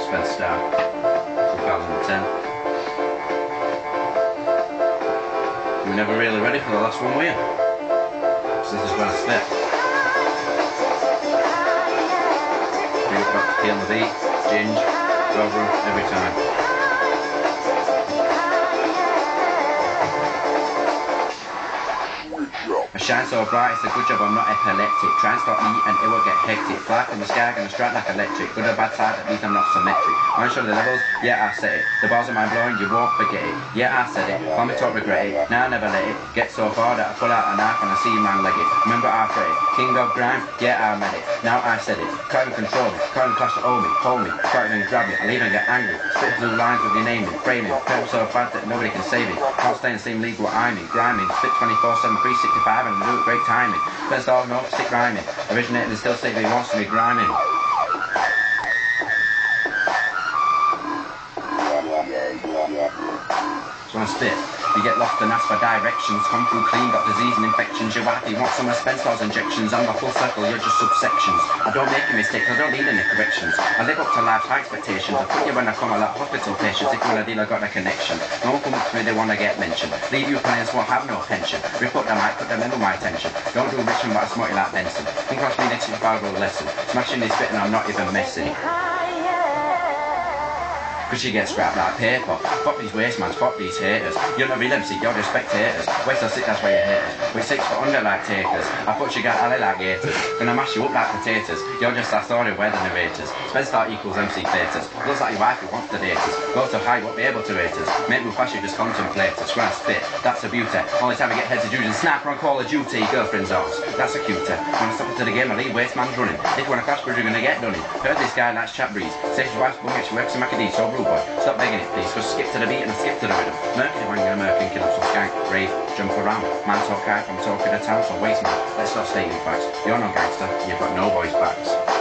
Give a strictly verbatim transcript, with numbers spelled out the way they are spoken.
Spence Star, twenty ten. You were never really ready for the last one, were you? Because this is when I spit. Bring it back to P on the beat, Ginge, Dobra, every time. I shine so bright, it's a good job I'm not epileptic. Try and stop me and it will get hectic. Fly from the sky, gonna strike like electric. Good or bad side, at least I'm not symmetric. Wanna show the levels? Yeah, I said it. The bars are mind blowing, you won't forget it. Yeah, I said it. Call me talk, regret it. Now I never let it get so far that I pull out a knife and I see man leg it. Remember I prayed. King of grime? Yeah, I met it. Now I said it. Can't even control me. Can't even clash to owe me. Hold me. Can't even grab me. I'll even get angry. Spit blue lines with your name in. Framing. Felt so bad that nobody can save it. Can't stay in the same league what I'm in. Grinding. Spit twenty-four seven, three sixty-five and do it great timing. Best all no stick rhyming. Originated and still say that he wants to be grinding. So I spit. You get lost and ask for directions. Come through clean, got disease and infections. Your wife, you want some Spencer's injections. I'm a full circle, you're just subsections. I don't make a mistake, I don't need any corrections. I live up to life's high expectations. I put you when I come a lot hospital patients. If you want a deal, I got a connection. No one come up to me, they want to get mentioned. Leave you players won't have no pension. Rip up the mic, put them into my attention. Don't do Richmond, but I smart you like Benson. Think cross me next to your Fargo lesson. Smashing this bit and I'm not even messing. Cause she gets scrapped like paper. Fuck these wastemans, fuck these haters. You're not real M C, you're just spectators. Wait till sick, that's why you hate us. We're six foot under like takers. I put you got alley like gators. Gonna mash you up like potatoes. You're just a story, we're the narrators. Spencer equals M C theatres. Looks like your wife who wants to date us. Go so high, won't be able to rate us. Make me flash you, just contemplate us. When I spit, that's a beauty. Only time I get heads of Jews and sniper on Call of Duty. Girlfriend's ours, that's a cutie. When I stop into the game, I leave waste man's running. If you wanna crash bridge, you're gonna get done in. Heard this guy likes chat breeze. Says his wife's bum, she works in Macadee, so rude boy. Stop begging it please, just skip to the beat and skip to the rhythm. Mercury wanging a merkin, kill up some skank, rave, jump around. Man talk guy from talking to town, so waste man. Let's stop stating facts. You're no gangster, you've got no boys backs.